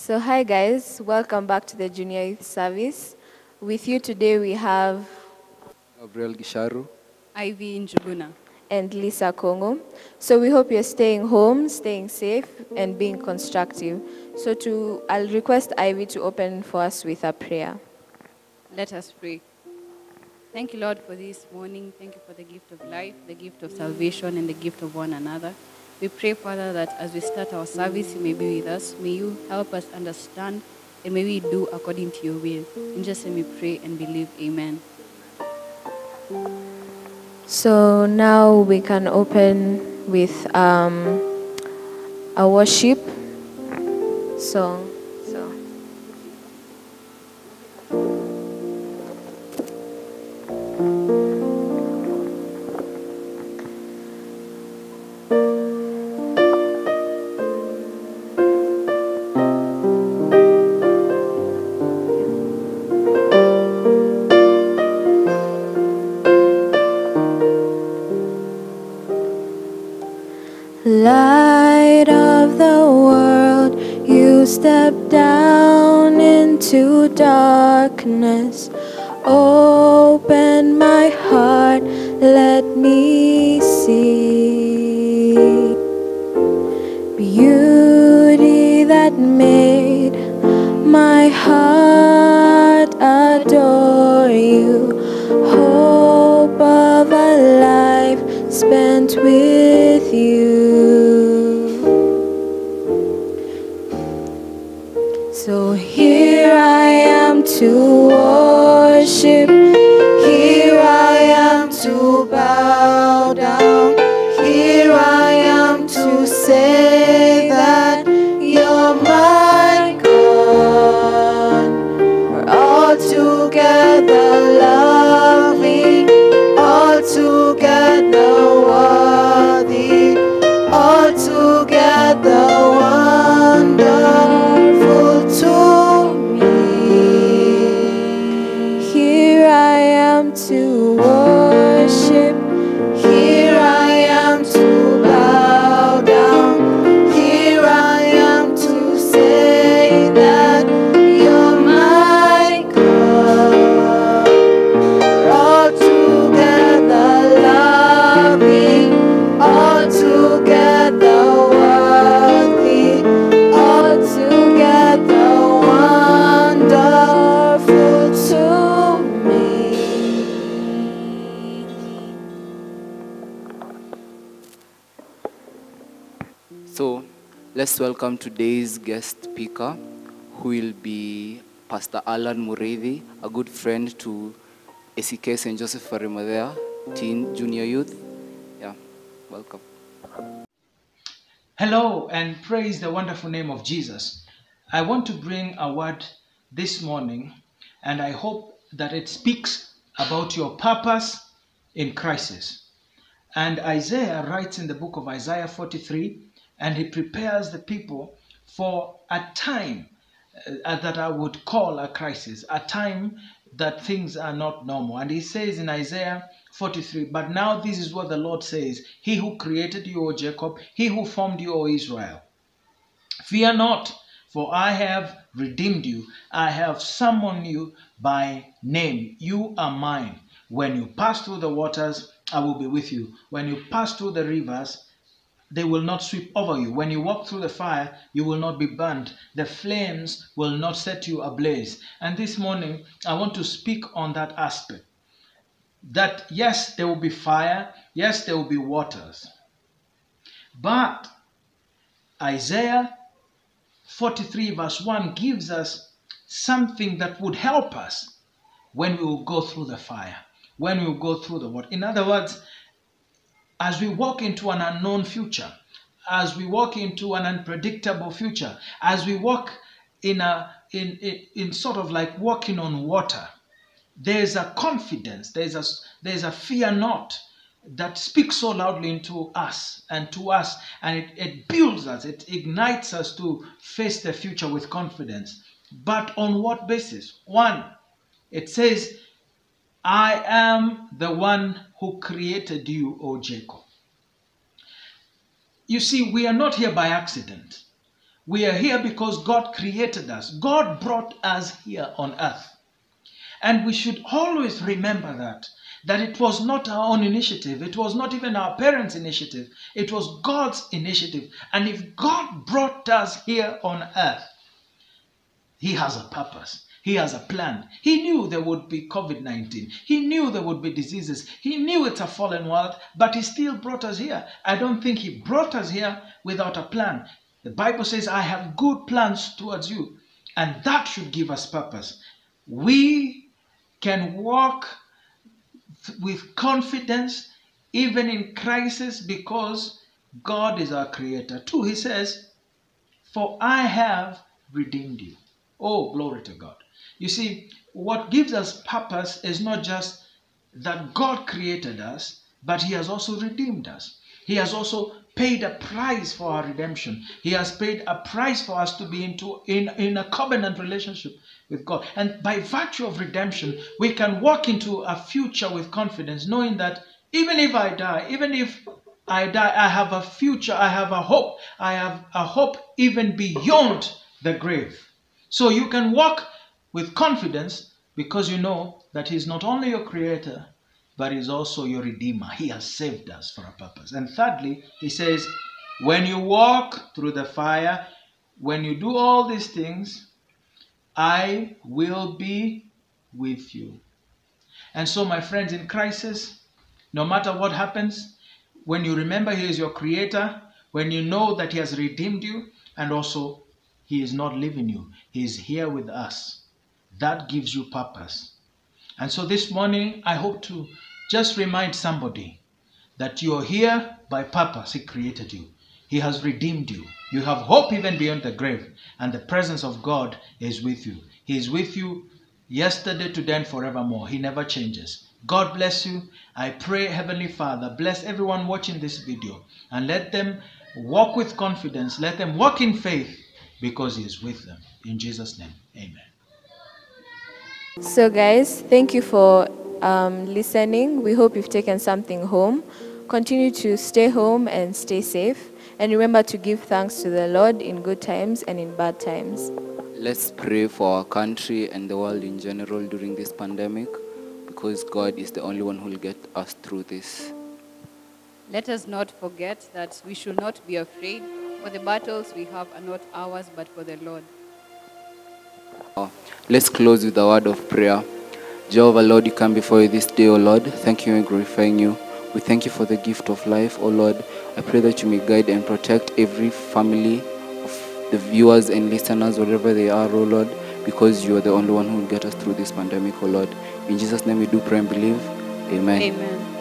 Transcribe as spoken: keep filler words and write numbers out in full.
So hi guys, welcome back to the Junior Youth Service. With you today we have Gabriel Gisharu, Ivy Njuguna, and Lisa Kongo. So we hope you're staying home, staying safe, and being constructive. So to, I'll request Ivy to open for us with a prayer. let us pray. Thank you, Lord, for this morning. Thank you for the gift of life, the gift of salvation, and the gift of one another. We pray, Father, that as we start our service, you may be with us. May you help us understand, and may we do according to your will. In Jesus' name we pray and believe. Amen. So now we can open with um, a worship song. So. Light of the world, you step down into darkness. Open my heart, let me see beauty that made my heart adore you. Hope of a life spent with you. So here I am to worship, here I am to bow down, here I am to say that you're my God. We're all together loving, all together worthy, all together wonderful to me. Here I am to worship, here I am to bow down, here I am to say that you're my God. We're all together loving, all together worthy, all together wonderful to me. So let's welcome today's guest speaker, who will be Pastor Alan Mureithi, a good friend to A C K Saint Joseph Arimathea Teen Junior Youth. Yeah, welcome. Hello and praise the wonderful name of Jesus. I want to bring a word this morning, and I hope that it speaks about your purpose in crisis. And Isaiah writes in the book of Isaiah forty-three, and he prepares the people for a time uh, that I would call a crisis, a time that things are not normal. And he says in Isaiah forty-three, but now this is what the Lord says, he who created you, O Jacob, he who formed you, O Israel. Fear not, for I have redeemed you. I have summoned you by name. You are mine. When you pass through the waters, I will be with you. When you pass through the rivers, they will not sweep over you. When you walk through the fire, you will not be burnt. The flames will not set you ablaze. And this morning, I want to speak on that aspect. That yes, there will be fire. Yes, there will be waters. But Isaiah forty-three verse one gives us something that would help us when we will go through the fire, when we will go through the water. In other words, as we walk into an unknown future, as we walk into an unpredictable future, as we walk in a in, in, in sort of like walking on water, there's a confidence, there's a there's a fear not that speaks so loudly into us and to us, and it, it builds us, it ignites us to face the future with confidence. But on what basis? One, it says, I am the one who created you, O Jacob. You see, we are not here by accident. We are here because God created us. God brought us here on earth. And we should always remember that. That it was not our own initiative. It was not even our parents' initiative. It was God's initiative. And if God brought us here on earth, He has a purpose. He has a plan. He knew there would be COVID nineteen. He knew there would be diseases. He knew it's a fallen world, but He still brought us here. I don't think He brought us here without a plan. The Bible says, I have good plans towards you. And that should give us purpose. We can walk with confidence even in crisis because God is our creator. Two, He says, for I have redeemed you. Oh, glory to God. You see, what gives us purpose is not just that God created us, but He has also redeemed us. He has also paid a price for our redemption. He has paid a price for us to be into in, in a covenant relationship with God. And by virtue of redemption, we can walk into a future with confidence, knowing that even if I die, even if I die, I have a future, I have a hope. I have a hope even beyond the grave. So you can walk with confidence because you know that He's not only your creator, but He's also your redeemer. He has saved us for a purpose. And thirdly, He says, when you walk through the fire, when you do all these things, I will be with you. And so, my friends, in crisis, no matter what happens, when you remember He is your creator, when you know that He has redeemed you, and also He is not leaving you, He is here with us, that gives you purpose. And so this morning, I hope to just remind somebody that you are here by purpose. He created you. He has redeemed you. You have hope even beyond the grave. And the presence of God is with you. He is with you yesterday, today, and forevermore. He never changes. God bless you. I pray, Heavenly Father, bless everyone watching this video. And let them walk with confidence. Let them walk in faith because He is with them. In Jesus' name, amen. So guys, thank you for um, listening. We hope you've taken something home. Continue to stay home and stay safe. And remember to give thanks to the Lord in good times and in bad times. Let's pray for our country and the world in general during this pandemic, because God is the only one who will get us through this. Let us not forget that we should not be afraid, for the battles we have are not ours, but for the Lord. Let's close with a word of prayer. Jehovah, Lord, we come before you this day, O Lord. Thank you and glorifying you. We thank you for the gift of life, O Lord. I pray that you may guide and protect every family of the viewers and listeners, wherever they are, O Lord, because you are the only one who will get us through this pandemic, O Lord. In Jesus' name we do pray and believe. Amen. Amen.